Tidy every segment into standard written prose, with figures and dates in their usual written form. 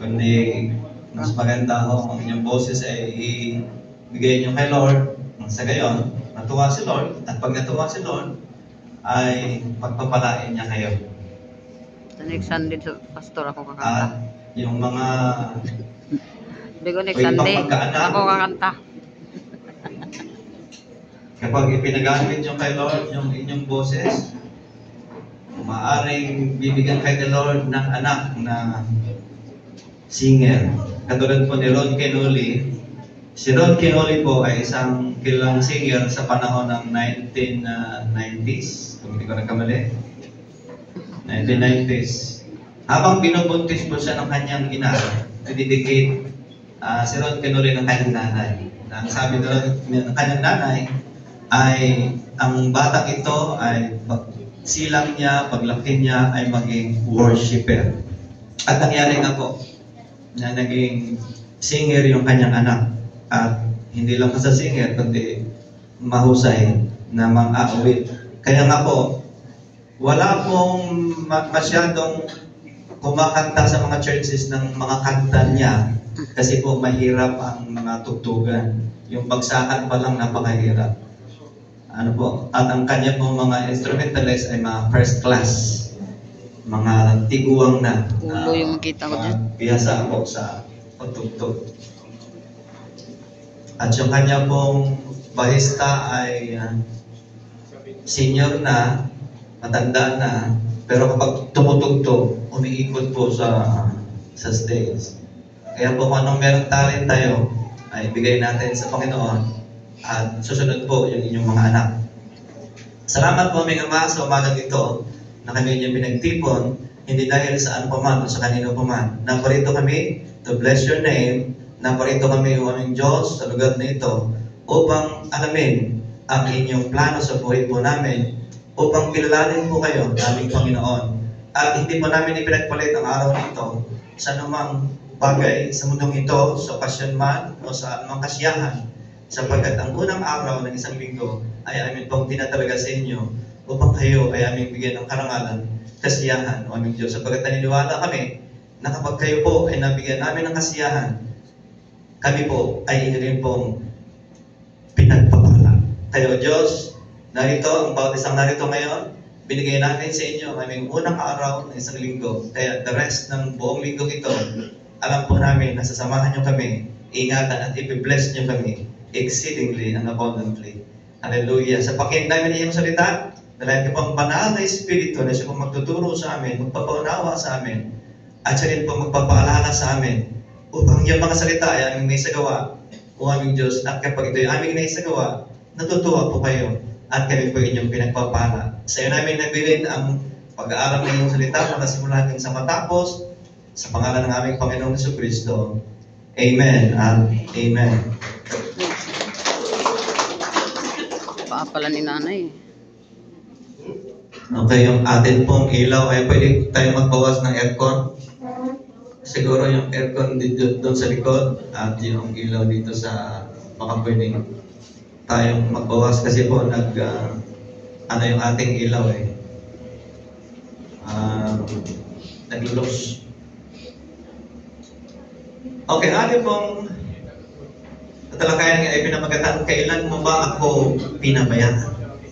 Kundi mas maganda ho ang inyong boses ay ibigay nyo kay Lord. Sa gayon, natuwa si Lord. At pag natuwa si Lord, ay pagpapalain niya kayo. Sa next Sunday, pastor, ako kakanta. At yung mga Hindi ko next Sunday, ako kakanta. Kapag ipinagamit nyo kay Lord yung inyong boses, maaaring bibigyan kay the Lord ng anak na singer. Katulad po ni Ron Kenoli. Si Ron Kenoli po ay isang kilalang singer sa panahon ng 1990s. Kung hindi ko nagkamali. 1990s. Habang binubuntis po siya ng kanyang ina, dedicate si Ron Kenoli ng kanyang nanay. Ang sabi ng kanyang nanay ay ang batang ito ay silang niya, paglaki niya ay maging worshipper. At nangyari nga po na naging singer yung kanyang anak. At hindi lang sa singer, kundi mahusay na mang-aawit. Kaya nga po, wala pong masyadong kumakanta sa mga churches ng mga kanta niya kasi po mahirap ang mga tugtugan. Yung bagsakan pa lang napakahirap. Ano po, at ang kanya pong mga instrumentalist ay mga first class. Mga tiguang na. Ulo yung makita ko dyan. Bihasa po sa pagtugtog. At yung kanya pong bahista ay senior na, matanda na, pero kapag tumutugtog, umiikot po sa stage. Kaya po kung anong merong talent tayo, ay bigay natin sa Panginoon at susunod po yung inyong mga anak. Salamat po aming Ama sa umagang ito na kami inyong pinagtipon, hindi dahil sa ano paman o sa kanino paman. Naparito kami to bless your name, naparito kami o aming Diyos sa lugar na ito upang alamin ang inyong plano sa buhay po namin, upang kilalanin po kayo, aming Panginoon. At hindi po namin ipinagpalit ang araw nito sa anumang bagay sa mundong ito, sa okasyon man o sa anumang kasiyahan, sapagkat ang unang araw ng isang linggo ay amin pong tinatalaga sa inyo upang kayo ay aming bigyan ng karangalan, kasiyahan o aming Diyos. Sapagkat naniniwala kami na kapag kayo po ay nabigyan namin ng kasiyahan, kami po ay inyo rin pong pinagpapala. Kayo Diyos, narito ang bawat isang narito ngayon, binigay namin sa inyo ang aming unang araw ng isang linggo. Kaya the rest ng buong linggo ito, alam po namin na sasamahan nyo kami, ingatan at ipibless nyo kami exceedingly and abundantly. Hallelujah. Sa pakinig namin iyong salita, dalayan ka pang banal na Espiritu na siya pong magtuturo sa amin, magpapaunawa sa amin, at siya rin pong magpapaalala sa amin upang yung mga salita ay aming may sagawa o aming Diyos. At kapag ito ay aming may sagawa, natutuwa po kayo at kami po inyong pinagpapala. Sa iyo namin nabilin ang pag-aaral ng iyong salita mula simula hanggang sa matapos, sa pangalan ng aming Panginoong Jesucristo. Amen and Amen. Pala ni nanay. Okay, yung atin pong ilaw ay pwede tayo magbawas ng aircon. Siguro yung aircon dito doon sa likod at yung ilaw dito sa baka pwedeng tayong magbawas kasi po ano yung ating ilaw nag-loss. Okay, atin pong talakayan nga ay pinamagatan, kailan mo ba ako pinabayaan?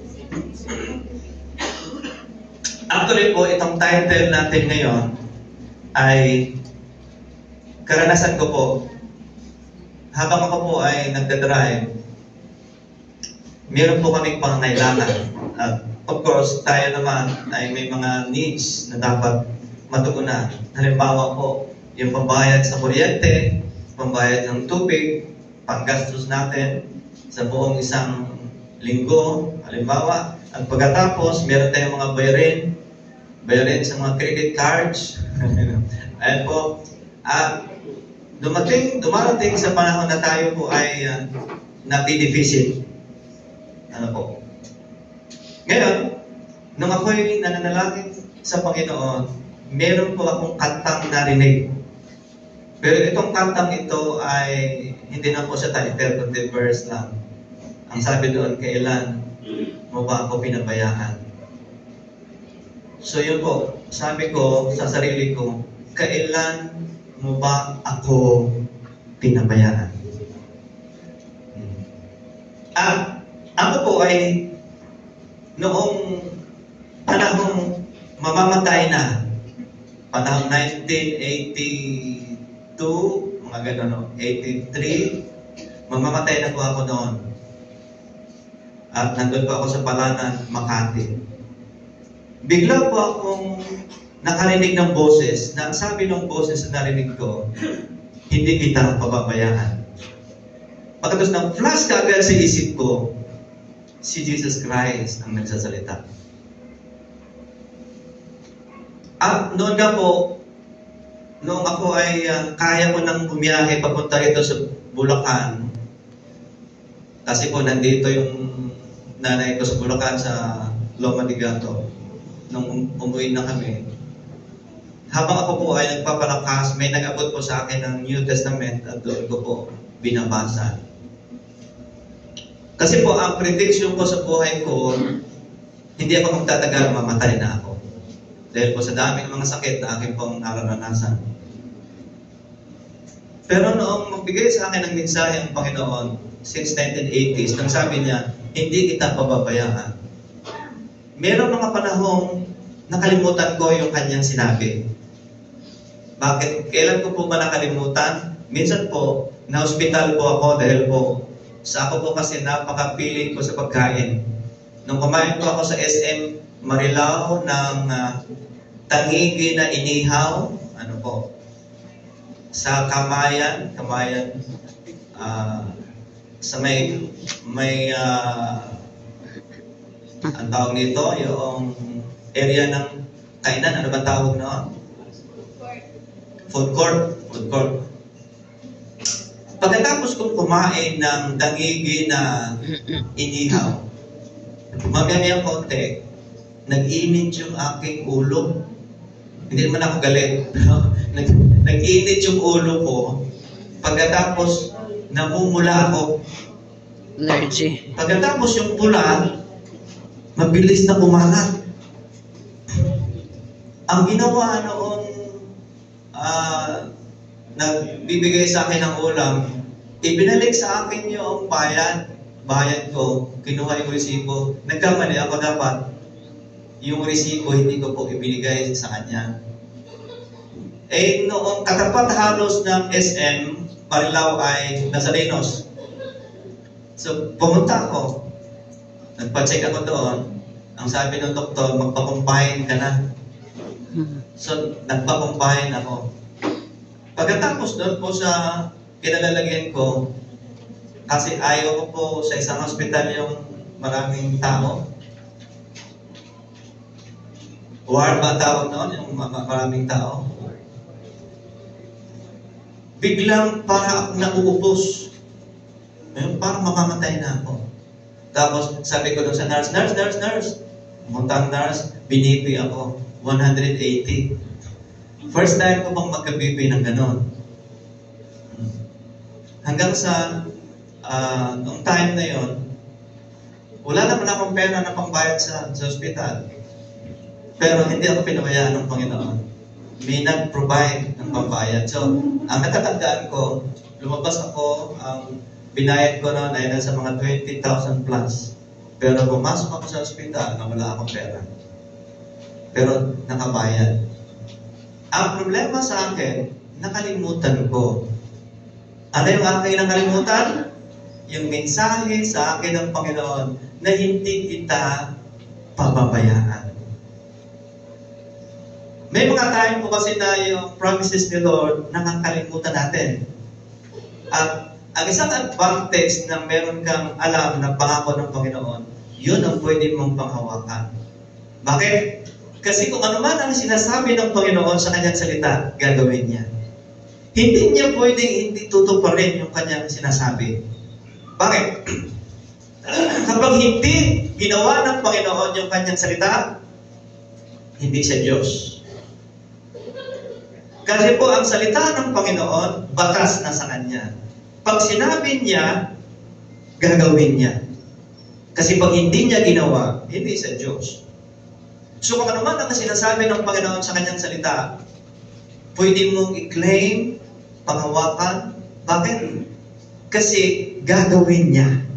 Actually po, itong title natin ngayon ay karanasan ko po. Habang ako po ay nagdadrive, meron po kaming pangangailangan. At of course, tayo naman ay may mga needs na dapat matugunan. Halimbawa po, yung pambayad sa kuryente, pambayad ng tubig, panggastos natin sa buong isang linggo, halimbawa. At pagkatapos, meron tayong mga bayarin sa mga credit cards. Ayan po. At dumarating sa panahon na tayo po ay napideficit. Ano po? Ngayon, nung ako'y nananalangin sa Panginoon, meron po akong kantang narinig. Pero itong kantang ito ay hindi na po siya title, kundi verse lang. Ang sabi doon, kailan mo ba ako pinabayaan? So yun po, sabi ko sa sarili ko, kailan mo ba ako pinabayaan? Ako po ay noong panahong mamamatay na, panahong 1982, mga gano'n, 83, mamamatay na po ako noon. At nandun po ako sa Palanan, Makati. Bigla po akong nakarinig ng boses, na ang sabi ng boses na narinig ko, hindi kita pababayaan. Pagkatapos ng flash kaagad sa isip ko, si Jesus Christ ang nagsasalita. At noon nga po, noong ako ay kaya ko nang bumiyahe papunta rito sa Bulacan, kasi po nandito yung nanay ko sa Bulacan sa Loma de Gato, nung umuwi na kami. Habang ako po ay nagpapalakas, may nag-abot po sa akin ng New Testament at doon ko po binabasa. Kasi po, ang prediction ko sa buhay ko, hindi ako magtatagal, mamatay na ako. Dahil po sa dami ng mga sakit na aking pong nararanasan. Pero noong magbigay sa akin ng mensahe ang Panginoon, since 1980s, nang sabi niya, hindi kita pababayaan. Meron mga panahong nakalimutan ko yung kanyang sinabi. Bakit? Kailan ko po ba nakalimutan? Minsan po, na-hospital po ako dahil po sa ako po kasi napaka-feeling ko sa pagkain. Nung kumain po ako sa SM Marilao ng tangigi na inihaw, ano po, sa Kamayan, sa may ang tawag nito, yung area ng kainan, ano ba tawag noon? Food court. Pagkatapos kong kumain ng tangigi na inihaw, mamaya konti, nag-init yung aking ulo. Hindi naman ako galit. Nag-init yung ulo ko. Pagkatapos, namumula ako. Allergy. Pagkatapos yung pula, mabilis na kumalat. Ang ginawa noong nagbibigay sa akin ng ulam, ibinalik sa akin yung bayad ko, kinuha yung resibo. Nagkamali ako dapat. Yung resibo, hindi ko po ibinigay sa kanya. Eh, noong katapat halos ng SM, Marilao ay Nazarenos. So, pumunta ako. Nagpa-check ako doon. Ang sabi ng doktor, magpa-combine ka na. So, nagpa-combine ako. Pagkatapos doon po sa kinalalagyan ko, kasi ayaw ko po sa isang hospital yung maraming tao. Ward ba tawag noon? Yung maraming tao. Biglang para akong nauubos. Parang mamamatay na ako. Tapos sabi ko doon sa nurse, Muntang nurse, binipi ako. 180. First time ko bang magka-BP ng ganon. Hanggang sa noong time na yon, wala naman akong pera na pangbayad sa ospital. Pero hindi ako pinabayaan ng Panginoon. May nag-provide ng pambayad. So, ang natatandaan ko, lumabas ako, ang binayad ko noon ay nasa mga 20,000 plus. Pero pumasok ako sa ospital na wala akong pera. Pero nakabayad. Ang problema sa akin, nakalimutan ko. Ano yung aking nakalimutan? Yung mensahe sa akin ng Panginoon na hindi kita pababayaan. May mga time po kasi na yung promises ni Lord, nakakalimutan natin. At ang isang advantage na meron kang alam na pangako ng Panginoon, yun ang pwede mong panghawakan. Bakit? Kasi kung ano man ang sinasabi ng Panginoon sa kanyang salita, gagawin niya. Hindi niya pwedeng hindi tutuparin yung kanyang sinasabi. Bakit? Kapag hindi ginawa ng Panginoon yung kanyang salita, hindi siya Diyos. Kasi po ang salita ng Panginoon, batas na sa Kanya. Pag sinabi niya, gagawin niya. Kasi pag hindi niya ginawa, hindi siya Diyos. So kung ano man ang sinasabi ng Panginoon sa Kanyang salita, pwede mong i-claim, panghawakan. Bakit? Kasi gagawin niya.